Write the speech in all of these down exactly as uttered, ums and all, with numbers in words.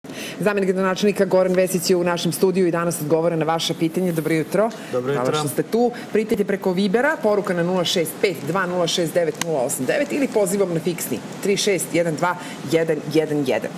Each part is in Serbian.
Zamenik gradonačelnika Goran Vesić je u našem studiju i danas odgovara na vaše pitanje. Dobro jutro. Dobro jutro. Hvala što ste tu. Pritajte preko Vibera, poruka na nula šest pet dva nula šest devet nula osam devet ili pozivom na fiksni tri šest jedan dva jedan jedan jedan.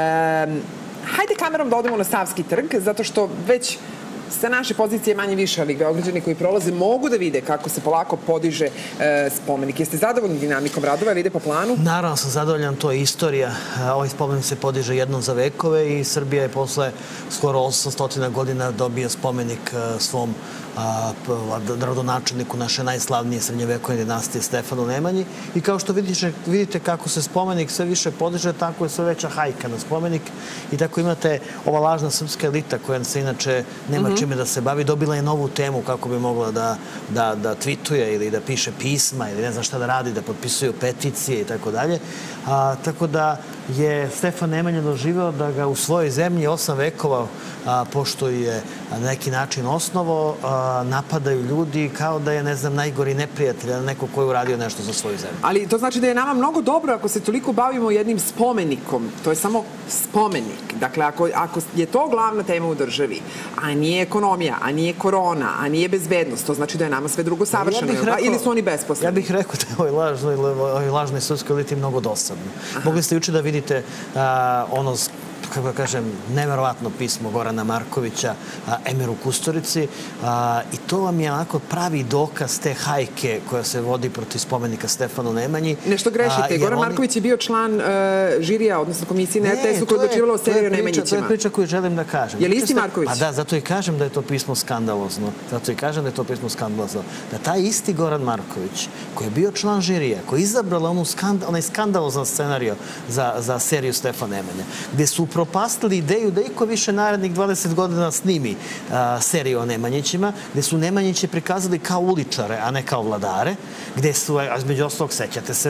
Hajde kamerom da odemo na Savski trg, zato što već sa naše pozicije manje više, ali Beograđani koji prolaze mogu da vide kako se polako podiže spomenik. Jeste zadovoljni dinamikom radova ili ide po planu? Naravno sam zadovoljan, to je istorija. Ovaj spomenik se podiže jednom za vekove i Srbija je posle skoro osamsto godina dobio spomenik svom rodonačelniku naše najslavnije srednjovekovne dinastije Stefanu Nemanji. I kao što vidite kako se spomenik sve više podiže, tako je sve veća hajka na spomenik i tako imate ova lažna srpska elita koja se inače nema čime da se bavi, dobila je novu temu kako bi mogla da tvituje ili da piše pisma ili ne znam šta da radi, da potpisuju peticije i tako dalje. Tako da je Stefan Nemanja doživeo da ga u svojoj zemlji osam vekova, pošto je na neki način osnovo, napadaju ljudi kao da je, ne znam, najgori neprijatelj, neko ko je uradio nešto za svoju zemlju. Ali to znači da je nama mnogo dobro ako se toliko bavimo jednim spomenikom. To je samo spomenik. Dakle, ako je to glavna tema u državi, a nije ekonomija, a nije korona, a nije bezbednost, to znači da je nama sve drugo savršeno. Ili su oni besposleni? Ja bih rekao da je ovoj lažnoj srpskoj eliti mnogo dosadno. Mogli ste juče da vidite ono, kako kažem, neverovatno pismo Gorana Markovića Emiru Kusturici i to vam je onako pravi dokaz te hajke koja se vodi protiv spomenika Stefanu Nemanji. Nešto grešite. Goran Marković je bio član žirija, odnosno komisije na er te esu koja je odlučivala o seriji o Nemanjićima. To je priča koju želim da kažem. Je li isti Marković? Pa da, zato i kažem da je to pismo skandalozno. Zato i kažem da je to pismo skandalozno. Da taj isti Goran Marković, koji je bio član žirija, koji je izabrala onaj skandalozan scenario za seriju Stefan Nemanja, gde su propastili ideju da iko više narednih dvadeset godina snimi seriju o Nemanjićima, gde su Nemanjiće prikazali kao uličare, a ne kao vladare, gde su, između ostalog, sećate se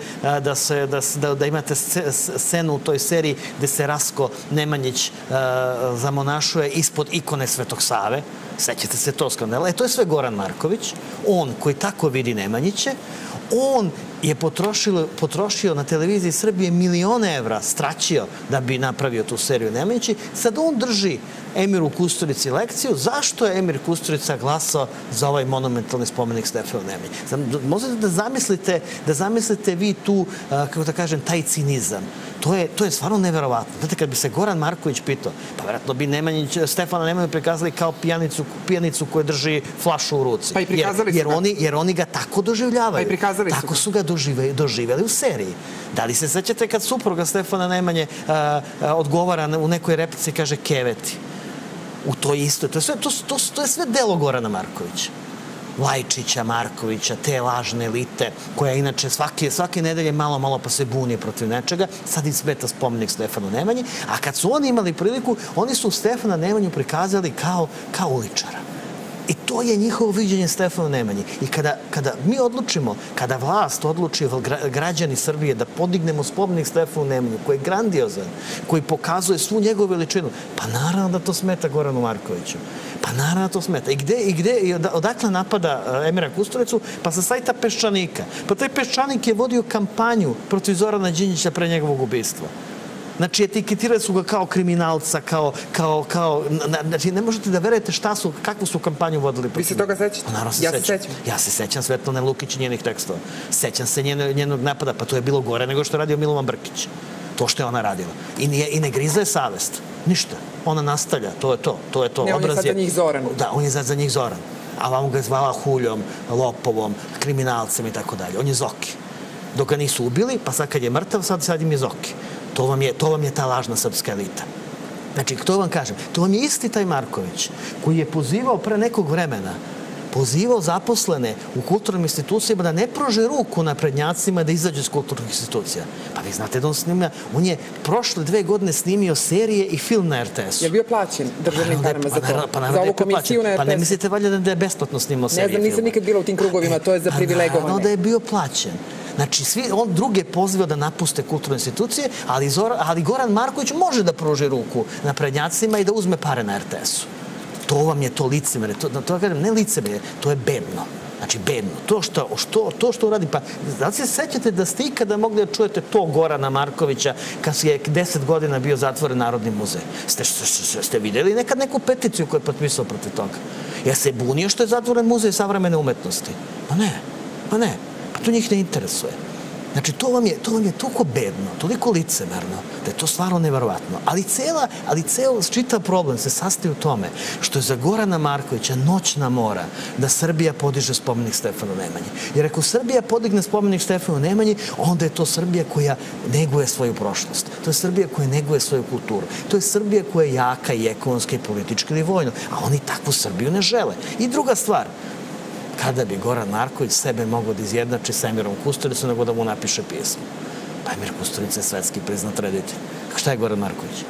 da imate scenu u toj seriji gde se Rasko Nemanjić zamonašuje ispod ikone Svetog Save. Sećate se to skandala. E, to je sve Goran Marković. On koji tako vidi Nemanjiće, on je potrošio na televiziji Srbije milione evra, straćio da bi napravio tu seriju Nemanjići. Sad on drži Emiru Kusturici lekciju zašto je Emir Kusturica glasao za ovaj monumentalni spomenik Stefanu Nemanji. Možete da zamislite vi tu, kako da kažem, taj cinizam. To je stvarno neverovatno. Znate, kad bi se Goran Marković pitao, pa vjerojatno bi Stefana Nemanju prikazali kao pijanicu koja drži flašu u ruci. Pa i prikazali su ga. Jer oni ga tako doživljavaju. Pa i prikazali su ga. Tako su ga doživjeli u seriji. Da li se sećate kad supruga Stefana Nemanje odgovara u nekoj replici i kaže keveti? U to isto. To je sve delo Gorana Markovića. Lajčića, Markovića, te lažne elite, koja inače svake nedelje malo, malo pa se buni protiv nečega. Sad im smeta spomenik Stefanu Nemanji. A kad su oni imali priliku, oni su Stefana Nemanju prikazali kao uličara. I to je njihovo viđenje Stefanu Nemanji. I kada mi odlučimo, kada vlast odluči, građani Srbije, da podignemo spomenik Stefanu Nemanju, koji je grandiozan, koji pokazuje svu njegovu veličinu, pa naravno da to smeta Goranu Markoviću. Pa naravno da to smeta. I gde, odakle napada Emira Kusturicu? Pa sa sajta Peščanika. Pa taj Peščanik je vodio kampanju protiv Zorana Đinđića pre njegovog ubistva. Znači, etiketirali su ga kao kriminalca, kao... Znači, ne možete da verujete šta su, kakvu su kampanju vodili. Vi se toga sećate? Naravno se sećam. Ja se sećam Svetlane Lukić i njenih tekstova. Sećam se njenog napada, pa to je bilo gore nego što je radio Milovan Brkić. To što je ona radila. I ne griza je savest. Ništa. Ona nastavlja. To je to. To je to. Ne, on je sad za njih Zoran. Da, on je sad za njih Zoran. A vam ga je zvala huljom, lopovom, kriminalcem i tako dalje. On je Zoki. Dok ga nisu ubili, pa sad kad je mrtav, sad im je Zoki. To vam je ta lažna srpska elita. Znači, to vam kažem, to vam je isti taj Marković koji je pozivao pre nekog vremena, pozivao zaposlene u kulturnim institucijama da ne prože ruku naprednjacima da izađu iz kulturnih institucija. Pa vi znate da on snima, on je prošle dve godine snimio serije i film na er te esu. Je bio plaćen državnim parama za to? Za ovu komisiju na er te esu? Pa ne mislite valjda da je besplatno snimao serije i film? Ne znam, nisam nikad bila u tim krugovima, to je za privilegovane. Naravno da je bio plaćen. Znači, on druge poziva da napuste kulturne institucije, ali Goran Marković može da pruži ruku naprednjacima i da uzme pare na er te esu. To vam je to licemerje. To kažem, ne licemerje, to je bedno. Znači, bedno. To što, što, to što uradi, pa da li se sećate da ste ikada mogli da čujete to Gorana Markovića kad je deset godina bio zatvoren Narodni muzej? Ste, ste, ste vidjeli nekad neku peticiju koju je potpisao protiv toga? Ja se bunio što je zatvoren muzej savremene umetnosti? Pa ne, pa ne. Pa to njih ne interesuje. Znači, to vam je, to vam je toliko bedno, toliko licemerno, da je to stvarno neverovatno. Ali cela, ali ceo čitav problem se sastoji u tome što je za Gorana Markovića noćna mora da Srbija podiže spomenik Stefanu Nemanji. Jer ako Srbija podigne spomenik Stefanu Nemanji, onda je to Srbija koja neguje svoju prošlost. To je Srbija koja neguje svoju kulturu. To je Srbija koja je jaka i ekonomski, i politički, i vojno. A oni takvu Srbiju ne žele. I druga stvar, kada bi Goran Marković sebe mogao da izjednači sa Emirom Kusturicom nego da mu napiše pismo. Pa Emir Kusturica je svetski priznat reditelj. Šta je Goran Marković?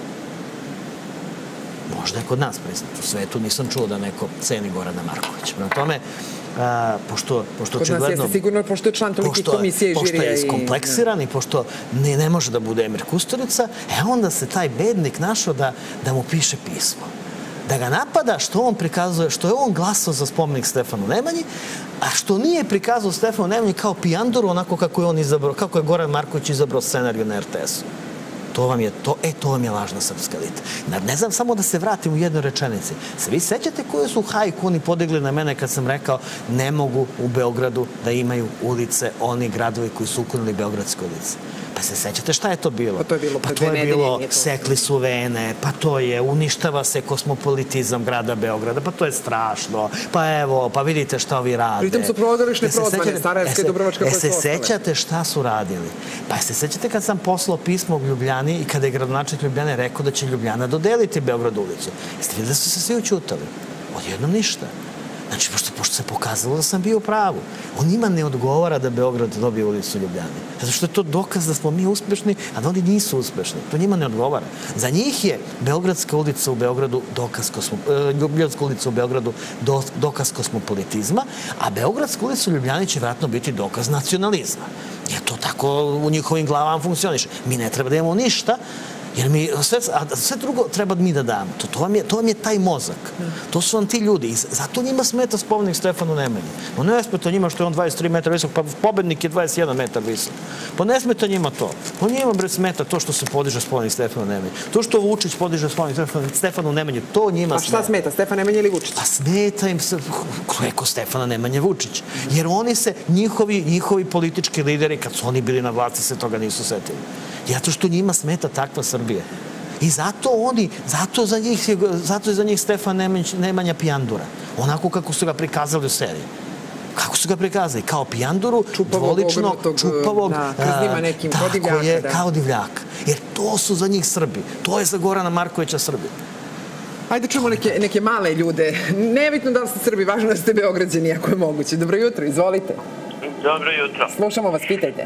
Možda je kod nas priznat. U svetu nisam čuo da neko ceni Gorana Markovića. Prema tome, a, pošto, pošto kod nas jeste sigurno, pošto je član tolikih komisije i žirija. Pošto je iskompleksiran i pošto ne, ne može da bude Emir Kusturica, e onda se taj bednik našao da, da mu piše pismo. Da ga napada što on prikazuje, što je on glasao za spomenik Stefanu Nemanji, a što nije prikazao Stefanu Nemanji kao pijandoru, onako kako je on izabrao, kako je Goran Marković izabrao scenariju na er te esu. To vam je, to, e, to vam je lažna srpska elita. Ne znam, samo da se vratim u jednoj rečenici. Se vi sećate koju su hajku oni podigli na mene kad sam rekao ne mogu u Beogradu da imaju ulice oni gradovi koji su uklonili beogradske ulice? Pa se sećate šta je to bilo? Pa to je bilo, pa to je bilo sekli su vene, pa to je uništava se kosmopolitizam grada Beograda, pa to je strašno, pa evo, pa vidite šta ovi rade. Pritom su prozorišne prozvane, Sarajevska i Dubrovačka koje su ostale. E se sećate šta su radili? Pa se sećate kad sam poslao pismo u Ljubljani i kada je gradonačelnik Ljubljane rekao da će Ljubljana dodeliti Beograd ulicu? Jeste vidjeli da su se svi učutali? Odjednom ništa. Znači, pošto, pošto se pokazalo da sam bio u pravu. On njima ne odgovara da Beograd dobije ulicu u Ljubljani. Zato što je to dokaz da smo mi uspešni, a da oni nisu uspešni. To njima ne odgovara. Za njih je Beogradska ulica u Beogradu dokaz kosmo, Ljubljanska ulica u Beogradu do, dokaz kosmopolitizma, a Beogradska ulica u Ljubljani će vratno biti dokaz nacionalizma. Jer to tako u njihovim glavama funkcioniše. Mi ne treba da imamo ništa, jer mi sve, a sve drugo treba mi da damo. To, to, vam je, to vam je taj mozak. To su vam ti ljudi. I zato njima smeta spomenik Stefanu Nemanji. No ne smeta njima što je on dvadeset tri metara visok, pa pobednik je dvadeset jedan metar visok. Pa ne smeta njima to. Pa njima bre smeta to što se podiže spomenik Stefanu Nemanji. To što Vučić podiže spomenik Stefanu Nemanji, to njima smeta. A šta smeta? Stefan Nemanja ili Vučić? Pa smeta im se, ko Stefana Nemanja Vučić. Jer oni se, njihovi, njihovi politički lideri, kad su oni bili na vlasti, se toga nisu setili. Zato što njima smeta takva Srbija. I zato oni, zato za njih, zato je za njih Stefan Nemanja pijandura. Onako kako su ga prikazali u seriji. Kako su ga prikazali? Kao pijanduru, dvolično, čupavog, tako je, kao divljaka. Jer to su za njih Srbi. To je za Gorana Markovića Srbi. Ajde čujemo neke, neke male ljude. Nebitno da li ste Srbi, važno da ste Beograđani, ako je moguće. Dobro jutro, izvolite. Dobro jutro. Slušamo vas, pitajte.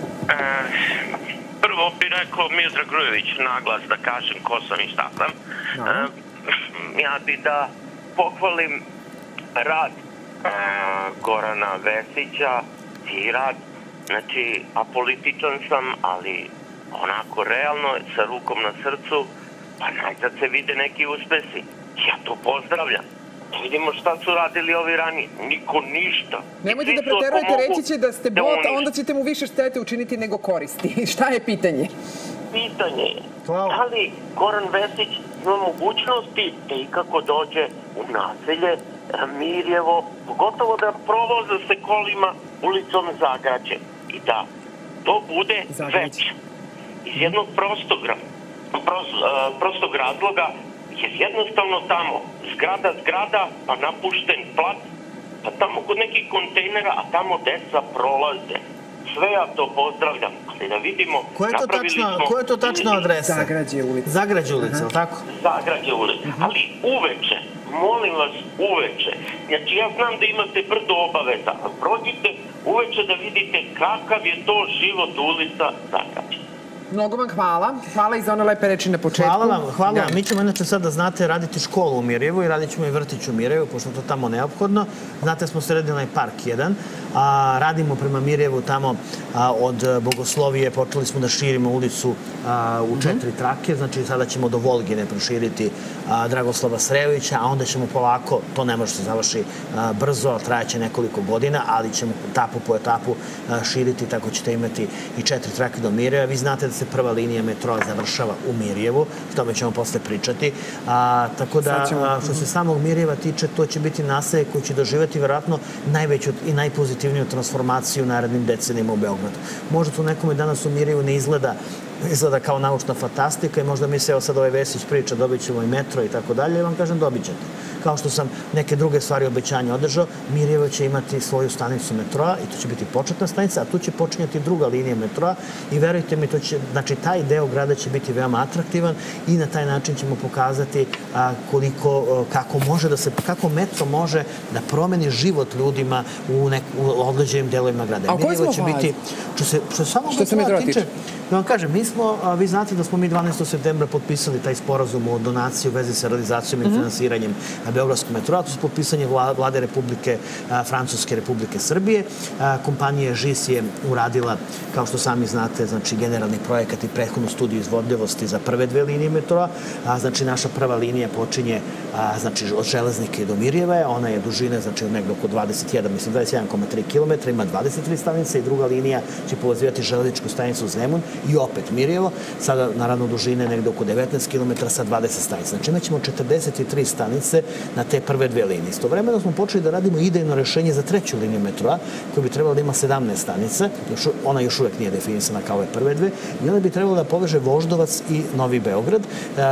Prvo bi rekao Miodrag Grujević naglas da kažem ko sam i šta sam. No. Ja bi da pohvalim rad Gorana Vesića i rad, znači apolitičan sam, ali onako realno, sa rukom na srcu, pa najzad se vide neki uspesi. Ja to pozdravljam. Vidimo šta su radili ovi ranije. Niko ništa. Nemojte da preterujete, reći će da ste bot, a onda ćete mu više štete učiniti nego koristi. Šta je pitanje? Pitanje je, da li Goran Vesić ima mogućnosti da ikako dođe u naselje Mirjevo, pogotovo da provoza se kolima ulicom Zagrađe i da to bude već iz jednog prostog, prostog razloga. Jer jednostavno tamo, zgrada, zgrada, pa napušten plat, pa tamo kod nekih kontejnera, a tamo deca prolaze. Sve ja to pozdravljam, ali da vidimo, napravili smo... Koja je to tačna adresa? Zagrađe ulica. Zagrađe ulica, tako? Zagrađe ulica, ali uveče, molim vas, uveče. Znači, ja znam da imate brdo obaveza, ali prođite uveče da vidite kakav je to život ulica Zagrađe. Mnogo vam hvala. Hvala i za one lepe reči na početku. Hvala vam, hvala vam. Mi ćemo inače sad da znate raditi školu u Mirjevu i radit ćemo i vrtić u Mirjevu, pošto je to tamo neophodno. Znate, smo sredili onaj park jedan. Radimo prema Mirjevu tamo od Bogoslovije. Počeli smo da širimo ulicu u četiri trake. Znači, sada ćemo do Volgine proširiti Dragoslava Srejovića, a onda ćemo polako, to ne može se završi brzo, trajaće nekoliko godina, ali ćemo etapu po etapu širiti, tako ćete imati i četiri trake do Mirjeva. Vi znate da se prva linija metroa završava u Mirjevu, o tome ćemo posle pričati. Tako da, što se samog Mirjeva tiče, to će biti naselje koje će doživjeti vjerojatno najveću i najpozitivniju transformaciju u narednim decenijima u Beogradu. Možda to nekome danas u Mirjevu ne izgleda izgleda kao naučna fantastika i možda misle, evo sad ovaj Vesić priča, dobit ćemo i metro i tako dalje, i vam kažem, dobit ćete. Kao što sam neke druge stvari obećanja održao, Mirjevo će imati svoju stanicu metroa i to će biti početna stanica, a tu će počinjati druga linija metroa i verujte mi, to će, znači, taj deo grada će biti veoma atraktivan i na taj način ćemo pokazati koliko, kako može da se, kako metro može da promeni život ljudima u, nek, u određenim delovima grada. A u kojoj smo fazi? Što se, što se samog metroa tiče, da vam kažem, mi smo, vi znate da smo mi dvanaestog septembra potpisali taj sporazum o donaciji u vezi sa realizacijom i finansiranjem Beogradskog metroa. To su potpisanje Vlade Republike, Francuske Republike Srbije. Kompanija ŽIS je uradila, kao što sami znate, znači generalni projekat i prethodnu studiju izvodljivosti za prve dve linije metroa. Znači, naša prva linija počinje znači, od Železnike do Mirjeve. Ona je dužine, znači, negdje oko dvadeset jedan, mislim, dvadeset jedan zarez tri kilometra, ima dvadeset tri stanice i druga linija će povezivati železničku stanicu Zemun i opet Mirjevo. Sada, naravno, dužine negdje oko devetnaest kilometara sa dvadeset stanica. Znači, imaćemo četrdeset tri stanice na te prve dve linije. Istovremeno smo počeli da radimo idejno rešenje za treću liniju metroa, koja bi trebala da ima sedamnaest stanica. Ona još uvek nije definisana kao ove prve dve. I ona bi trebala da poveže Voždovac i Novi Beograd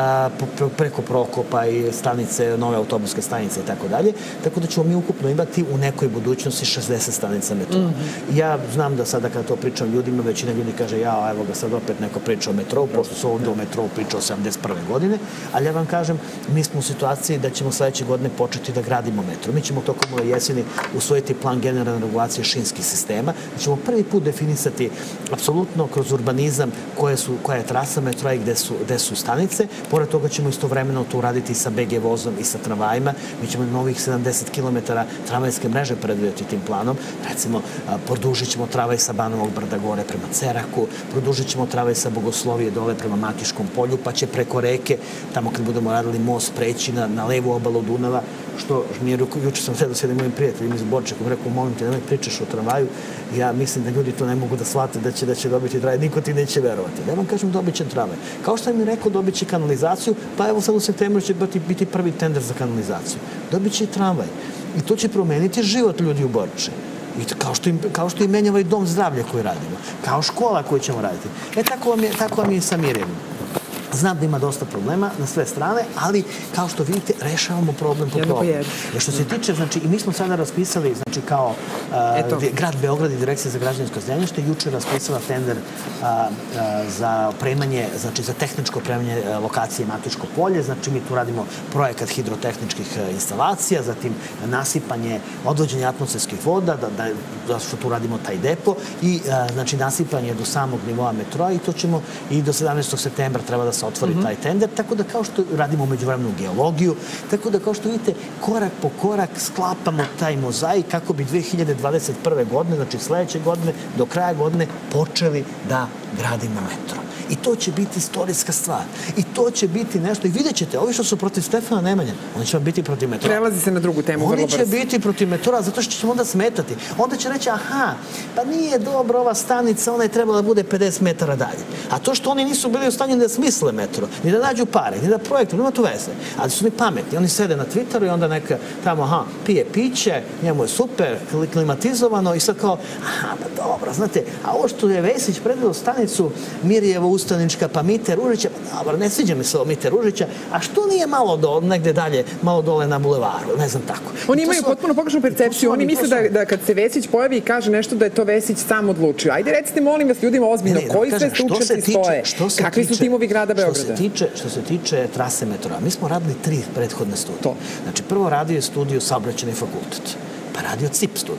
preko Prokopa i stanice, nove autobuske stanice i tako dalje. Tako da ćemo mi ukupno imati u nekoj budućnosti šezdeset stanica metroa. Ja znam da sada kada to pričam ljudima, većina ljudi kaže, ja, evo ga sad opet neko priča o metrou, pošto su ovdje o metrou priča o sedamdeset prve godine, ali ja vam kažem, mi smo u situaciji da ćemo sledeće godine početi da gradimo metro. Mi ćemo tokom ove jeseni usvojiti plan generalne regulacije šinskih sistema, da ćemo prvi put definisati apsolutno kroz urbanizam koje su, koja je trasa metroa i gde su, gde su stanice. Pored toga ćemo istovremeno to uraditi sa be ge vozom i sa tramvajima. Mi ćemo novih sedamdeset kilometara tramvajske mreže predvidjeti tim planom. Recimo, produžit ćemo tramvaj sa Banovog brda gore prema Ceraku, produžit ćemo tramvaj sa Bogoslovije dole prema Makiškom polju, pa će preko reke, tamo kad budemo radili most, preći na, na levu obalu Dunava, što mi je, juče sam sedao s jednim mojim prijateljima iz Borčekom, rekao, molim te, nemoj pričaš o tramvaju, ja mislim da ljudi to ne mogu da shvate, da će, da će dobiti tramvaj, niko ti neće verovati. Da vam kažem, dobit će tramvaj. Kao što mi je rekao, dobit će kanalizaciju, pa evo sad u septembru će biti, biti prvi tender za kanalizaciju. Dobit će i tramvaj. I to će promeniti život ljudi u Borče. I kao što, im, kao što i menjava i dom zdravlja koji radimo. Kao škola koju ćemo raditi. E, tako vam je, tako vam je i sa Mirjevom. Znam da ima dosta problema na sve strane, ali kao što vidite, rešavamo problem po problem. Jer što se tiče, znači, i mi smo sada raspisali, znači, kao uh, grad Beograd i Direkcija za građevinsko zemljište, juče raspisala tender uh, uh, za opremanje, znači, za tehničko opremanje uh, lokacije Makiško polje. Znači, mi tu radimo projekat hidrotehničkih uh, instalacija, zatim nasipanje, odvođenje atmosferskih voda, da, da, da što tu radimo taj depo i, uh, znači, nasipanje do samog nivoa metroa i to ćemo i do sedamnaestog septembra treba da se otvori taj tender, tako da kao što radimo međuvremenu geologiju, tako da kao što vidite, korak po korak sklapamo taj mozaik kako bi dve hiljade dvadeset prve godine, znači sledeće godine, do kraja godine, počeli da gradimo metro. I to će biti istorijska stvar. I to će biti nešto. I vidjet ćete, ovi što su protiv Stefana Nemanje, oni će vam biti protiv metroa. Prelazi se na drugu temu vrlo brzo. Oni će biti protiv metroa, zato što ćemo onda smetati. Onda će reći, aha, pa nije dobro ova stanica, ona je trebala da bude pedeset metara dalje. A to što oni nisu bili u stanju da smisle metro, ni da nađu pare, ni da projektu, nema tu veze. Ali su oni pametni. Oni sede na Twitteru i onda neka tamo, aha, pije piće, njemu je super, klimatizovano i sad kao, aha, pa dobro, znate, a ovo što je Vesić predao stanicu Mirjevo Ustanička, pa Mite Ružića, pa dobro, ne sviđa mi se ovo Mite Ružića, a što nije malo do, negde dalje, malo dole na bulevaru, ne znam tako. Oni imaju potpuno pogrešnu percepciju, oni misle da, da kad se Vesić pojavi i kaže nešto da je to Vesić sam odlučio. Ajde recite, molim vas, ljudima ozbiljno, koji sve stručnjaci stoje? Kakvi su timovi grada Beograda? Što se tiče, što se tiče trase metroa, mi smo radili tri prethodne studije. Znači, prvo radio je studiju Saobraćajni fakultet, pa radio C I P studiju,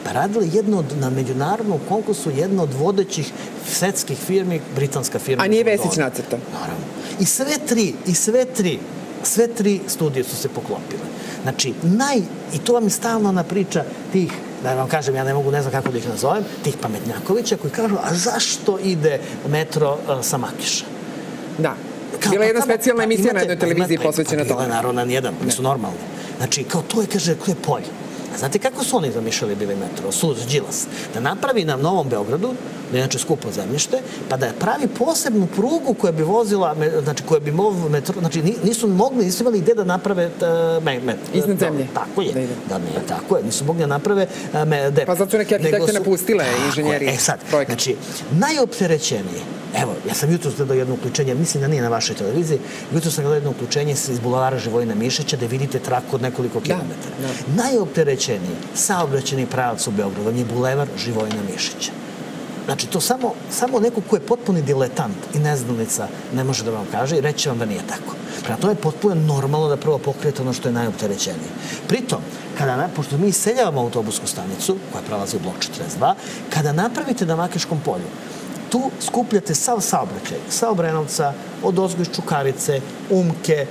Pa radila jedno na međunarodnom konkursu jedna od vodećih svetskih firmi, britanska firma. A nije Vesić nacrta? Naravno. I sve tri, i sve tri, sve tri studije su se poklopile. Znači, naj, i to vam je stalno ona priča tih, da vam kažem, ja ne mogu, ne znam kako da ih nazovem, tih pametnjakovića koji kažu, a zašto ide metro sa Makiša? Da. Bila je jedna specijalna emisija na jednoj televiziji posvećena tome. Bila je naravno nijedan, nisu normalni. Znači, kao to je, kaže, to je polje. A znate kako su oni zamišljali bili metro? Sud, Đilas. Da napravi na Novom Beogradu, da je inače skupo zemljište, pa da je pravi posebnu prugu koja bi vozila, znači koja bi metro, znači nisu mogli, nisu imali gde da naprave metro. Iznad zemlje. Tako je. Da, ne, tako je. Nisu mogli da naprave depo. Pa zato su neke arhitekte napustile inženjeri. E sad, znači, najopterećenije, evo, ja sam jutro gledao jedno uključenje, mislim da nije na vašoj televiziji, jutro sam gledao jedno uključenje iz Bulevara Živojina Mišića da vidite traku od nekoliko kilometara. Najopterećeniji saobraćajni pravac u Beogradu je Bulevar Živojina Mišića. Znači, to samo, samo neko ko je potpuni diletant i neznalica ne može da vam kaže i reći vam da nije tako. Prema to je potpuno normalno da prvo pokrijete ono što je najopterećenije. Pritom, kada, pošto mi iseljavamo autobusku stanicu, koja prelazi u blok četrdeset dva, kada napravite na Makiškom polju, tu skupljate sav saobraćaj, sa Obrenovca, od ozgo iz Čukarice, Umke,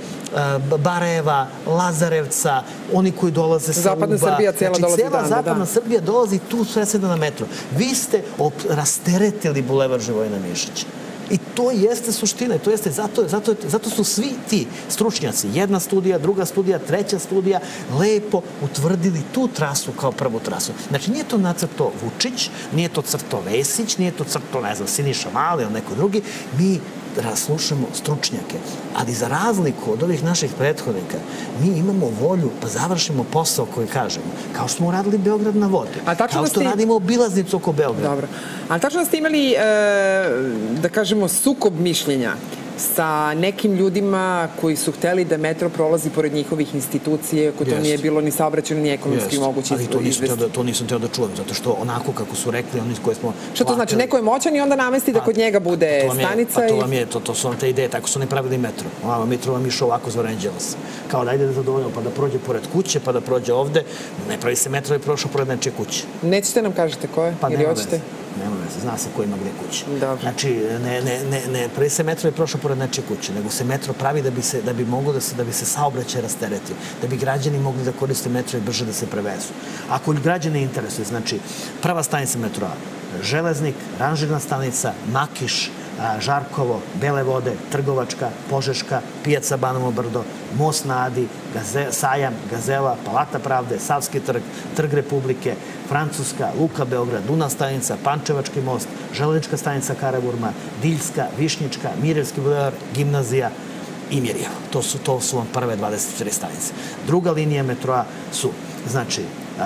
Bareva, Lazarevca, oni koji dolaze sa Uba. Zapadna Srbija cijela dolazi dan. Cijela zapadna Srbija dolazi tu sve sada na metro. Vi ste rasteretili Bulevar Živojina Mišića. I to jeste suština, to jeste, zato, zato, zato su svi ti stručnjaci, jedna studija, druga studija, treća studija, lepo utvrdili tu trasu kao prvu trasu. Znači, nije to nacrto Vučić, nije to crto Vesić, nije to crto, ne znam, Siniša Mali ili neko drugi, mi slušamo stručnjake, ali za razliku od ovih naših prethodnika, mi imamo volju da završimo posao koji kažemo, kao što smo uradili Beograd na vodi, kao što radimo obilaznicu oko Beograda. Dobro. Ali tačno da ste imali, da kažemo, sukob mišljenja sa nekim ljudima koji su hteli da metro prolazi pored njihovih institucije, ako to nije bilo ni saobraćajno, ni ekonomski moguće izvesti. Ali to nisam teo da čujem, zato što onako kako su rekli, oni koje smo... Što to znači? Neko je moćan i onda namesti da kod njega bude stanica i... Pa to vam je, to su vam te ideje, tako su oni pravili metro. Metro vam išao ovako za Oranđelos. Kao da ide da zadovoljamo, pa da prođe pored kuće, pa da prođe ovde. Ne pravi se metro i prošao pored nečije kuće. Nećete nam kažete ko je? Ili hoćete? Nema veze, zna se ko ima gde kuće. Znači, ne pravi se metro i prošao pored nečije kuće, nego se metro pravi da bi moglo da bi se saobraćaj rasteretio, da bi građani mogli da koriste metro i brže da se prevezu. Ako građane interesuje, znači, prva stanica metroa, Železnik, ranžirna stanica, Makiš, Žarkovo, Bele Vode, Trgovačka, Požeška, Pijaca Banovo Brdo, Most na Adi, Sajam, Gazela, Palata pravde, Savski trg, Trg Republike, Francuska, Luka Beograd, Dunav stanica, Pančevački most, Železnička stanica Karaburma, Diljska, Višnjička, Mirjevski bulevar, Gimnazija i Mirjevo. To su vam prve dvadeset tri stanice. Druga linija metroa su, znači,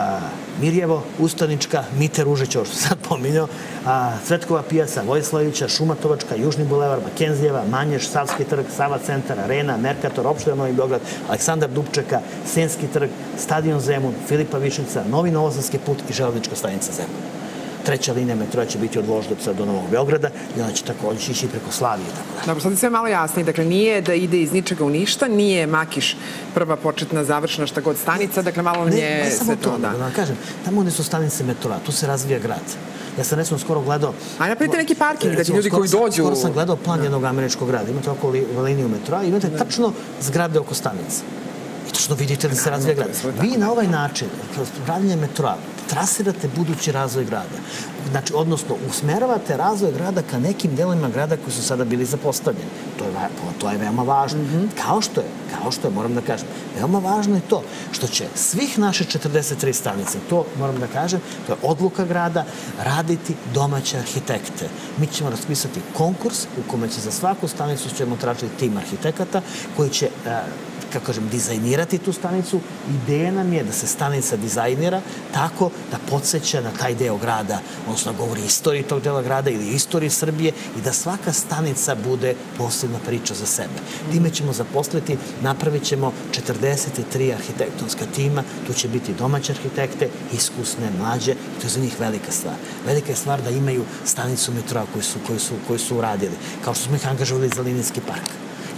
Mirjevo, Ustanička, Mite Ružić, ovo što sam sad pominjao, Cvetkova pijaca, Vojislavića, Šumatovačka, Južni bulevar, Makenzijeva, Manješ, Savski trg, Sava centar, Arena, Merkator, Opština Novi Beograd, Aleksandar Dubčeka, Senski trg, Stadion Zemun, Filipa Višnica, Novi Novosadski put i Železnička stanica Zemun. Treća linija metroa će biti od Voždovca do Novog Beograda i ona će također ići preko Slavije i tako da. Dobro, sad je sve malo jasnije. Dakle, nije da ide iz ničega u ništa, nije Makiš prva početna završena šta god stanica, dakle, malo nije sve to. Ne, ne samo to, da vam kažem, tamo gde su stanice metroa, tu se razvija grad. Ja sam recimo skoro gledao... A napravite neki parking, da ti ljudi koji dođu... Skoro sam gledao plan jednog američkog grada. Imate oko liniju metroa i imate tačno zgrade oko stanice. I tačno vidite da se razvija grad. Vi na ovaj način, kroz pravljanje metroa, trasirate budući razvoj grada. Znači, odnosno, usmeravate razvoj grada ka nekim delima grada koji su sada bili zapostavljeni. To je veoma važno. Kao što je, kao što je, moram da kažem, veoma važno je to što će svih naše četrdeset tri stanice, to moram da kažem, to je odluka grada, raditi domaće arhitekte. Mi ćemo raspisati konkurs u kome će za svaku stanicu ćemo tražiti tim arhitekata koji će, kako kažem, dizajnirati tu stanicu. Ideja nam je da se stanica dizajnira tako da podsjeća na taj deo grada, odnosno govori istoriji tog dela grada ili istoriji Srbije i da svaka stanica bude posebna priča za sebe. Time ćemo zaposliti, napravit ćemo četrdeset tri arhitektonska tima, tu će biti domaće arhitekte, iskusne, mlađe, i to je za njih velika stvar. Velika je stvar da imaju stanicu metroa koju su uradili, kao što smo ih angažovali za linijski park.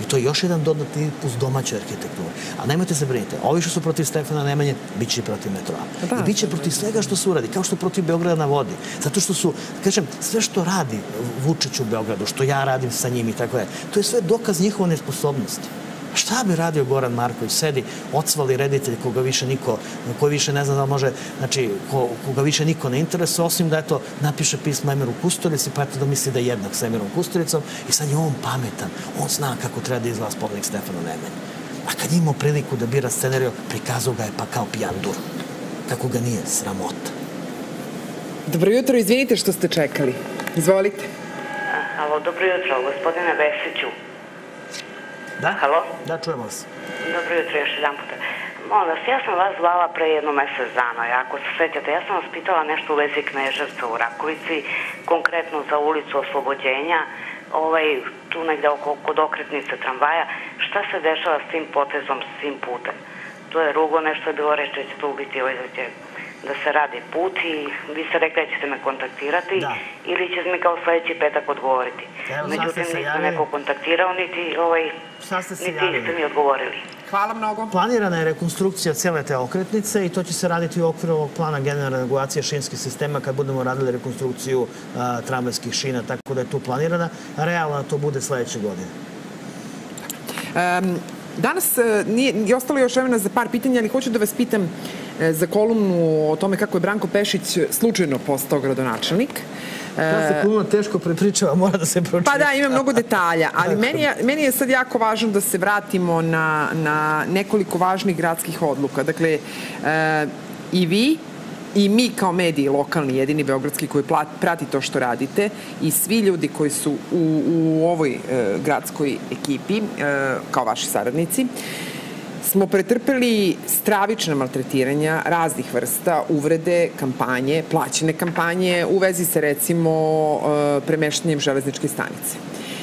I to je još jedan dodatni impuls domaće arhitekture. A nemojte se brinite, ovi što su protiv Stefana Nemanje, bit će i protiv metroa. I bit će protiv svega što se uradi, kao što protiv Beograda na vodi. Zato što su, kažem, sve što radi Vučić u Beogradu, što ja radim sa njim i tako je, to je sve dokaz njihove nesposobnosti. Šta bi radio Goran Marković? Sedi ocvali reditelj koga više niko, koji više ne zna da može, znači, koga više niko ne interesuje, osim da, eto, napiše pismo Emiru Kusturici, pa eto da misli da je jednak sa Emirom Kusturicom i sad je on pametan. On zna kako treba da izgleda spomenik Stefanu Nemanji. A kad je imao priliku da bira scenariju, prikazao ga je pa kao pijandur. Kako ga nije sramota. Dobro jutro, izvinite što ste čekali. Izvolite. Halo, dobro jutro, gospodine Vesiću. Da? Halo? Da, čujemo vas. Dobro jutro, još jedan puta. Molim vas, ja sam vas zvala pre jedno mesec dana, ako se sećate, ja sam vas pitala nešto u vezi Kneževca u Rakovici, konkretno za ulicu Oslobođenja, ovaj, tu negde oko, kod okretnice tramvaja, šta se dešava s tim potezom, s tim putem? To je rugo, nešto je bilo reći da će to ubiti ovaj da će da se radi put i vi ste rekli da ćete me kontaktirati ili ćete mi kao sledeći petak odgovoriti. Međutim, niste neko kontaktirao, niti niti ste mi odgovorili. Hvala mnogo. Planirana je rekonstrukcija cele te okretnice i to će se raditi u okviru ovog plana generalne regulacije šinskih sistema kad budemo radili rekonstrukciju tramvajskih šina, tako da je tu planirana. Realno to bude sledeće godine. Danas je ostalo još vremena za par pitanja, ali hoću da vas pitam za kolumnu o tome kako je Branko Pešić slučajno postao gradonačelnik. Ta se kolumna teško prepričava, mora da se pročita. Pa da, ima mnogo detalja, ali meni je sad jako važno da se vratimo na nekoliko važnih gradskih odluka. Dakle, i vi i mi kao mediji lokalni, jedini beogradski koji prati to što radite i svi ljudi koji su u ovoj gradskoj ekipi, kao vaši saradnici, smo pretrpeli stravična maltretiranja raznih vrsta, uvrede, kampanje, plaćene kampanje u vezi sa, recimo, premeštanjem železničke stanice.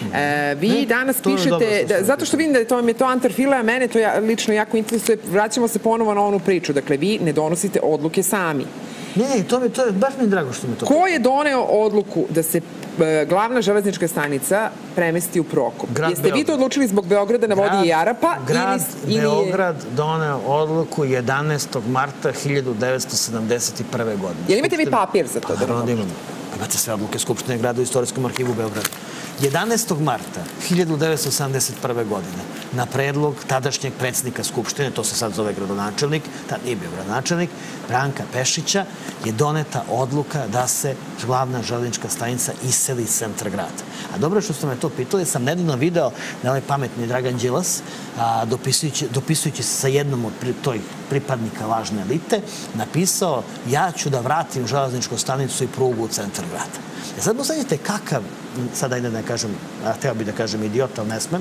Vi danas pišete, zato što vidim da je to antarfile, a mene to lično jako interesuje, vraćamo se ponovo na onu priču. Dakle, vi ne donosite odluke sami. Ne, to je baš mi drago što mi to... Ko je doneo odluku da se glavna železnička stanica premesti u Prokop? Jeste vi to odlučili zbog Beograda na vodi i Arapa? Grad Beograd doneo odluku jedanaestog marta hiljadu devetsto sedamdeset prve. godine. Jel imate vi papir za to? Naravno da imamo. Imate sve odluke Skupštine grada u Istorijskom arhivu Beograda. jedanaestog marta hiljadu devetsto sedamdeset prve. godine na predlog tadašnjeg predsjednika Skupštine, to se sad zove gradonačelnik, tad nije bio gradonačelnik, Branka Pešića, je doneta odluka da se glavna železnička stanica iseli iz centra grada. A dobro što ste me to pitali, sam nedavno video da ovaj pametni Dragan Đilas, dopisujući se sa jednom od toj pripadnika lažne elite, napisao: ja ću da vratim železničku stanicu i prugu u centar grada. E sad postavljate kakav, sad ajde da ne kažem, hteo bih da kažem idiot, ali ne smem,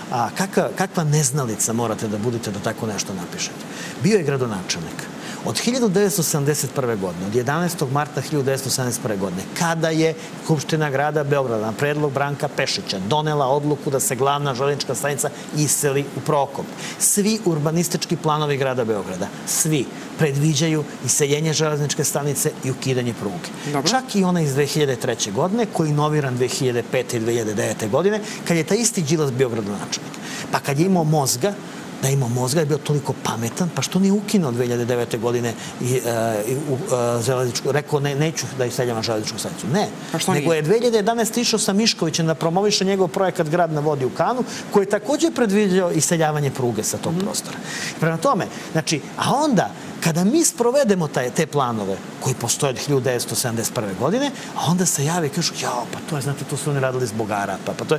kakva neznalica morate da budete da tako nešto napišete. Bio je gradonačelnik. Od hiljadu devetsto sedamdeset prve. godine, od jedanaestog marta hiljadu devetsto sedamdeset prve. godine, kada je Skupština grada Beograda na predlog Branka Pešića donela odluku da se glavna železnička stanica iseli u Prokop. Svi urbanistički planovi grada Beograda, svi predviđaju iseljenje železničke stanice i ukidanje pruge. Čak i ona iz dve hiljade treće. godine, koji je inoviran dve hiljade pete i dve hiljade devete. godine, kad je taj isti Đilas bio gradonačelnik. Pa kad je imao mozga, da je imao mozga, je bio toliko pametan, pa što nije ukinuo dve hiljade devete. godine i železničku, rekao neću da iseljavam železničku stanicu. Ne, nego je dve hiljade jedanaeste. išao sa Miškovićem da promoviše njegov projekat Grad na vodi u Kanu, koji je također predviđao iseljavanje pruge sa tog prostora. Prema tome, znači, a onda, kada mi sprovedemo te planove koji postoje od hiljadu devetsto sedamdeset prve. godine, a onda se jave i kažu, jao, pa to je, znate, to su oni radili zbog Arapa, pa to je,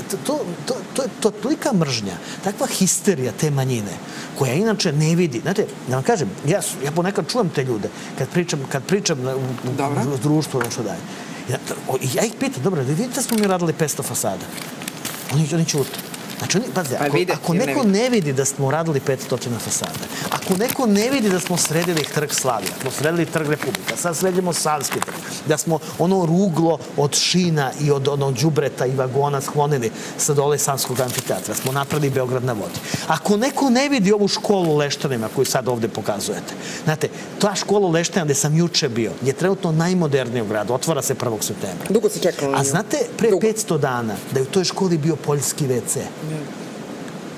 to je tolika mržnja, takva histerija te manjine, koja inače ne vidi. Znate, da vam kažem, ja ponekad čujem te ljude, kad pričam u društvu, ono što daje. Ja ih pitam, dobro, da vidite da smo mi radili petsto fasada. Oni ćute. Znači, pazite, ako neko ne vidi da smo radili petsto fasada, ako neko ne vidi da smo sredili Trg Slavija, da smo sredili Trg Republika, sad sredimo Savski trg, da smo ono ruglo od šina i od onog đubreta i vagona sklonili sa dole Savskog amfiteatra, smo napravili Beograd na vodi. Ako neko ne vidi ovu školu u Leštanima koju sad ovde pokazujete, znate, ta škola u Leštanima gde sam juče bio je trenutno najmodernija u gradu, otvara se prvog septembra. Dugo se čekalo na nju. A znate, pre petsto dana da je u toj školi bio poljski ve ce.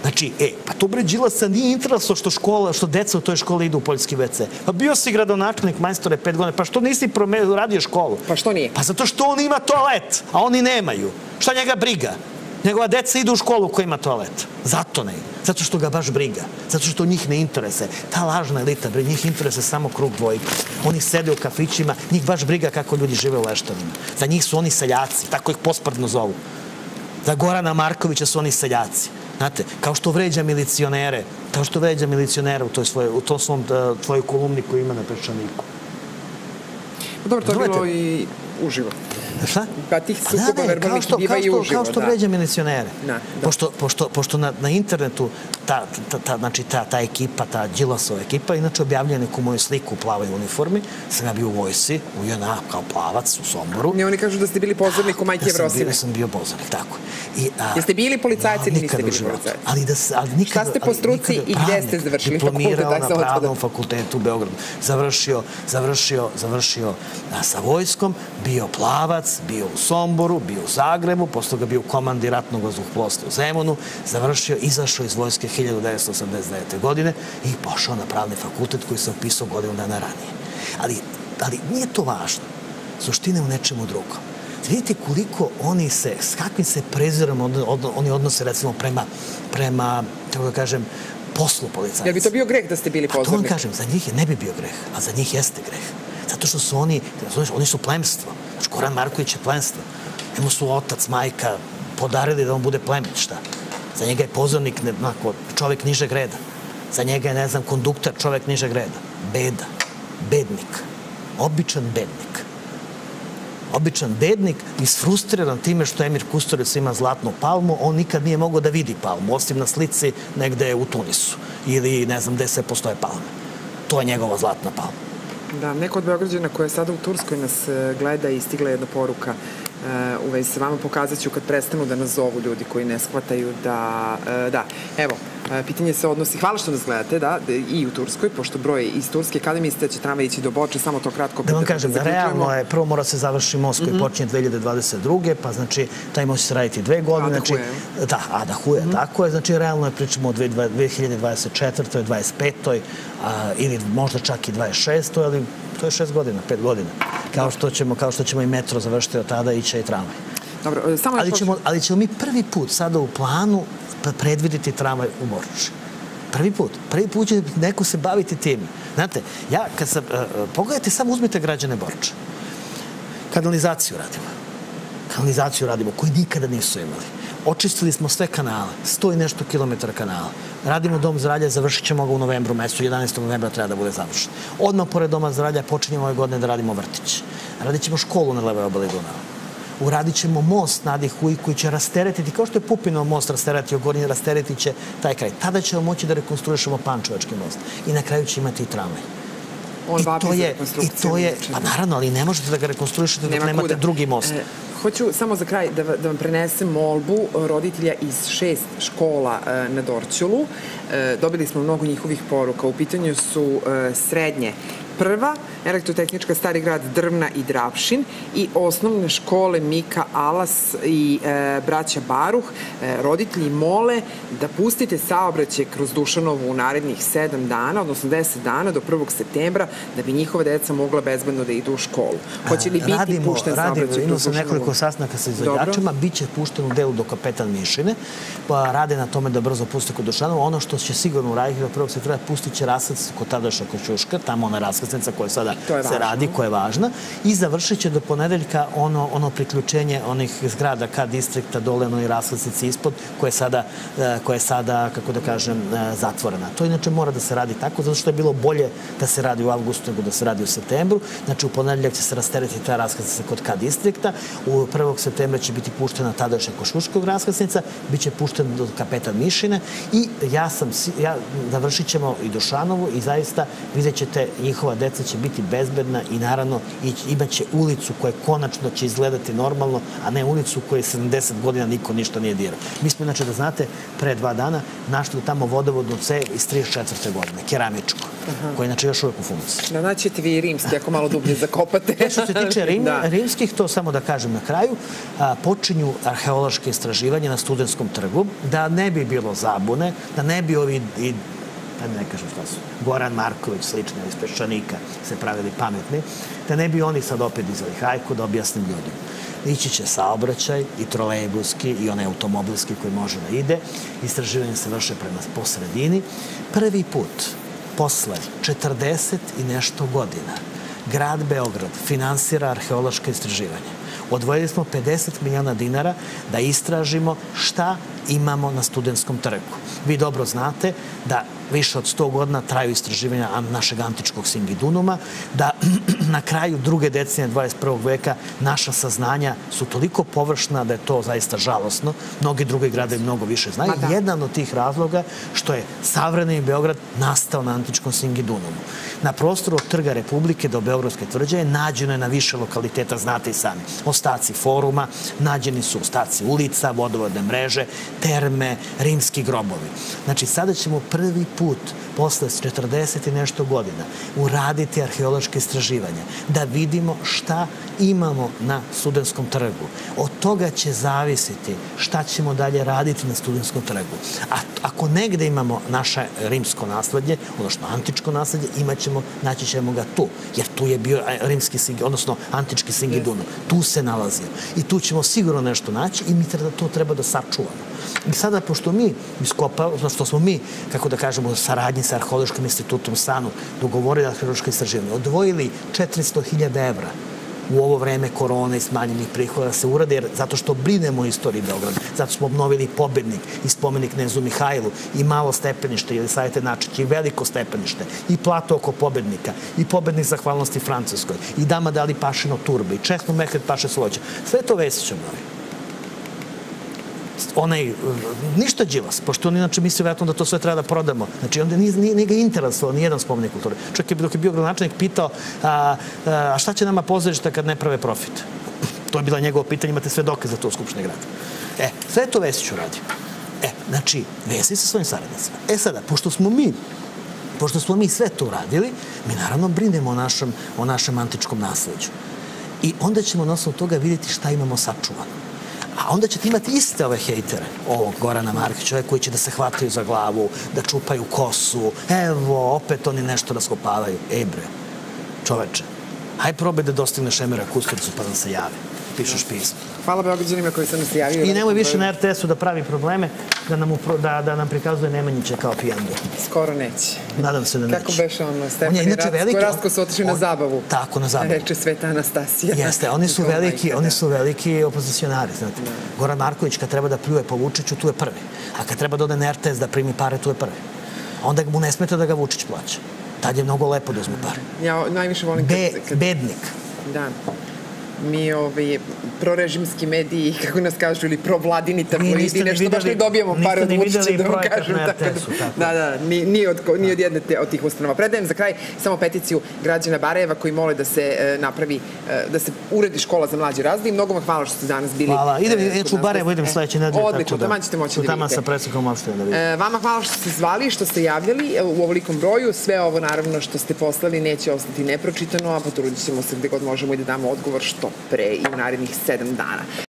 Znači, e, pa to bre Đilasa nije intereso što škola, što deca u toj školi idu u poljski ve ce. Pa bio si gradonačelnik, majstore, pet godina, pa što nisi radio školu? Pa što nije? Pa zato što on ima toalet, a oni nemaju. Šta njega briga? Njegova deca idu u školu koja ima toalet. Zato ne. Zato što ga baš briga. Zato što njih ne interese. Ta lažna elita, bre, njih interese samo krug dvojka. Oni sede u kafićima, njih baš briga kako ljudi žive u Leštanima. Za njih su oni seljaci, tako ih posprdno zovu. Za Gorana Markovića su oni seljaci. Znate, kao što vređa milicionere, kao što vređa milicionere u, toj svoje, u tom svom tvojoj kolumni koju ima na Peščaniku. Dobro, to je bilo i uživo. Šta? Pa tih sukoba verbalnih biva i uživo. Kao što vređa milicionere. Pošto na internetu ta ekipa, ta Đilasova ekipa, inače objavlja neku moju sliku u plavoj uniformi, sam ja bio u vojsi, u J N A kao plavac u Somboru. I oni kažu da ste bili pozornik u Majke Jevrosime. Ja sam bio pozornik, tako. Jeste bili policajci ili niste bili policajci? Šta ste po struci i gde ste završili fakultet? Diplomirao na Pravnom fakultetu u Beogradu. Završio sa vojskom, bio plavac, bio u Somboru, bio u Zagrebu, posle ga bio u komandi ratnog vazduhoplovstva u Zemunu, završio, izašao iz vojske hiljadu devetsto osamdeset devete. godine i pošao na Pravni fakultet koji sam upisao godinu dana ranije. Ali nije to važno. Suština je u nečemu drugom. Vidite koliko oni se, s kakvim se prezirom oni odnose, recimo, prema, tako da kažem, poslu policajca. Jel bi to bio greh da ste bili pozornik? Pa to vam kažem, za njih ne bi bio greh, a za njih jeste greh. Zato što su oni, oni su plemstvo. Znači, Goran Marković je plemstvo. Njemu su otac, majka podarili da on bude plemit, šta? Za njega je pozornik čovjek nižeg reda. Za njega je, ne znam, konduktor čovjek nižeg reda. Beda. Bednik. Običan bednik. Običan bednik, isfrustriran time što Emir Kusturica ima zlatnu palmu, on nikad nije mogao da vidi palmu, osim na slici negde u Tunisu. Ili ne znam gde se postoje palme. To je njegova zlatna palma. Da, neko od Beograđana koja je sada u Turskoj nas gleda i stigla jedna poruka u vezi sa vama, pokazat ću kad prestanu da nas zovu ljudi koji ne shvataju da... Da, evo, pitanje se odnosi, hvala što nas gledate, da, i u Turskoj, pošto broj iz Turske, kada mislite da će tramvaj ići do Boče, samo to kratko... Da vam kažem, realno je, prvo mora se završi most koji počinje dve hiljade dvadeset druge. pa znači taj most će se raditi dve godine. Da, a da huje, tako je, znači realno je, pričamo o dve hiljade dvadeset četvrtoj. dvadeset petoj. ili možda čak i dvadeset šestoj. ali to je šest godina, pet godina. Kao što ćemo, kao što ćemo i metro završiti od tada, iće i tramvaj. Dobro, samo... Ali ćemo mi prvi put sada u planu predviditi tramvaj u Borči. Prvi put. Prvi put će neko se baviti tim. Znate, ja kad sam... Pogledajte, samo uzmite građane Borča. Kanalizaciju radimo. Kanalizaciju radimo, koju nikada nisu imali. Očistili smo sve kanale, sto i nešto kilometara kanala. Radimo dom zdravlja, završit ćemo ga u novembru mesecu, jedanaestog novembra treba da bude završen. Odmah pored doma zdravlja počinjemo ove godine da radimo vrtić. Radit ćemo školu na levoj obali Dunava. Uradit ćemo most na Adi Huj koji će rasteretiti, kao što je Pupinov most rasteretio Gornji, rasteretit će taj kraj. Tada ćemo moći da rekonstruišemo Pančevački most. I na kraju će imati i tramvaj. I to je, pa naravno, ali ne možete da ga rekonstruišete dok nemate drugi most. Hoću samo za kraj da vam prenesem molbu roditelja iz šest škola na Dorćolu. Dobili smo mnogo njihovih poruka. U pitanju su srednje Prva, Elektrotehnička Stari grad Drvna i Drapšin i osnovne škole Mika Alas i braća Baruh. Roditelji mole da pustite saobraćaj kroz Dušanovu u narednih sedam dana, odnosno deset dana do prvog septembra, da bi njihova deca mogla bezbedno da idu u školu. Hoće li biti pušten saobraćaj kroz Dušanovu? Imao sam nekoliko sastanaka sa izvođačima, bit će pušten u delu do Kapetan Mišine, pa rade na tome da brzo puste kod Dušanovu. Ono što će sigurno uraditi do prvog septembra, pustit će raskrsnicu kod Tadaša Koćuška, tamo ona raskrsnica koja sada se radi, koja je važna, i završit će do ponedeljka ono priključenje onih zgrada ka distrikta dole onoj raskrsnici ispod, koja je sada, kako da kažem, zatvorena. To inače mora da se radi tako, zato što je bilo bolje da se radi u avgustu nego da se radi u septembru. Znači, u ponedeljak će se rasteretiti ta raskrsnica kod ka distrikta, u prvog septembra će biti puštena Tadaša Koćuškog raskrsnica, bit će pušten do Kapetan Mišine i ja sam, završit ćemo i Dušanovu i zaista vidjet ćete njihova njihova deca će biti bezbedna i naravno imaće ulicu koja konačno će izgledati normalno, a ne ulicu koja je sedamdeset godina niko ništa nije dirao. Mi smo, inače, da znate, pre dva dana našli tamo vodovodnu cev iz trideset četvrte godine, keramičko, koja je inače još uvijek u funkciji. Da, naćete vi i rimski, ako malo dublje zakopate. E, što se tiče rimskih, to samo da kažem na kraju, počinju arheološke istraživanja na Studentskom trgu, da ne bi bilo zabune, da ne bi ovi, da ne kažem šta su, Goran Marković, slični iz Peščanika, se pravili pametni, da ne bi oni sad opet dizali hajku, da objasnim ljudima. Ići će saobraćaj i trolejbuski i onaj automobilski koji može da ide. Istraživanje se vrše prema po sredini. Prvi put, posle četrdeset i nešto godina, grad Beograd finansira arheološke istraživanja. Odvojili smo pedeset miliona dinara da istražimo šta imamo na Studentskom trgu. Vi dobro znate da više od sto godina traju istraživanja našeg antičkog Singidunuma, da na kraju druge decenije dvadeset prvog veka naša saznanja su toliko površna da je to zaista žalosno. Mnogi drugi gradovi mnogo više znaju. Jedan od tih razloga što je savremeni Beograd nastao na antičkom Singidunumu. Na prostoru od Trga Republike do Beogradske tvrđave nađeno je na više lokaliteta, znate i sami. Ostaci foruma, nađeni su ostaci ulica, vodovodne mreže, terme, rimski grobovi. Znači, sada ćemo prvi put posle četrdeset i nešto godina uraditi arheološke istraživanja, da vidimo šta imamo na Studentskom trgu. Od toga će zavisiti šta ćemo dalje raditi na Studentskom trgu. A ako negde imamo naše rimsko nasledđe, odnosno antičko nasledđe, imaćemo, naći ćemo ga tu, jer tu je bio rimski, odnosno antički Singidunum. Tu se nalazio. I tu ćemo sigurno nešto naći i mi to treba da sačuvamo. I sada, pošto mi iskopali, odnosno što smo mi, kako da kažemo, u saradnji sa Arheološkim institutom SANU dogovorili arheološko istraživanje, odvojili četiristo hiljada evra u ovo vreme korone i smanjenih prihoda da se urade, jer zato što brinemo o istoriji Beograda. Zato smo obnovili Pobednik i spomenik Knezu Mihajlu i malo stepenište ili Savete Načić i veliko stepenište i plato oko Pobednika i Pobednik zahvalnosti Francuskoj i Dama Dali Pašino Turbe i Česno Mehmed Paše Sloća. Sve to Vesić obnovi. Onaj, ništa Đilas, pošto on inače misli vjerojatno da to sve treba da prodamo. Znači, onda nije ga interesovao nijedan spomenik kulture. Čak je dok je bio gradonačelnik pitao, a šta će nama pozorišta kad ne prave profit? To je bila njegovo pitanje, imate sve dokaze za to u Skupštini grada. E, sve to Vesić uradio. E, znači, Vesić sa svojim saradnicima. E sada, pošto smo mi pošto smo mi sve to uradili, mi naravno brinemo o našem antičkom nasleđu. I onda ćemo na osnovu toga vidjeti šta imamo sačuvano. A onda ćete imati iste ove hejtere, ovog Gorana Markića, koji će da se hvataju za glavu, da čupaju kosu, evo, opet oni nešto raskopavaju. Ej bre, čoveče, haj probaj da dostigneš Emira Kusturicu pa da se javi, pišeš pismo. Hvala Beograđanima koji se nas javio. I nemoj više na er te esu da pravi probleme, da nam prikazuje Nemanjića kao pijandu. Skoro neće. Nadam se da neće. Kako beše ono, Stefani Rastko su otišli na zabavu. Tako, na zabavu. Reče Sveta Anastasija. Jeste, oni su veliki, oni su veliki opozicionari, znate. Goran Marković kad treba da pljuje po Vučiću, tu je prvi. A kad treba da ode na er te es da primi pare, tu je prvi. Onda mu ne smeta da ga Vučić plaća. Tad je mnogo lepo da uzme pare. Ja najviše volim kad... Bednik. Da. Mi prorežimski mediji, kako nas kažu, ili provladini tabloidi, nešto baš ne dobijemo pare od Vučića, da vam kažem. Da, da, ni od jedne od tih ustanova. Predajem za kraj samo peticiju građana Barajeva koji mole da se napravi, da se uredi škola za mlađe razrede i mnogo vam hvala što ste danas bili. Hvala, idem u Barajevo, idem sledeće nedelje. Odlično, tamo ćete moći da vidite. Tamo sa predsednikom opštine da vidite. Vama hvala što ste zvali, što ste javljali u ovolikom broju. Sve ovo, naravno, što ste poslali neće ostati nepročitano, a potrudit ćemo se gde god možemo i da damo odgovor što pre i u narednih sedam dana.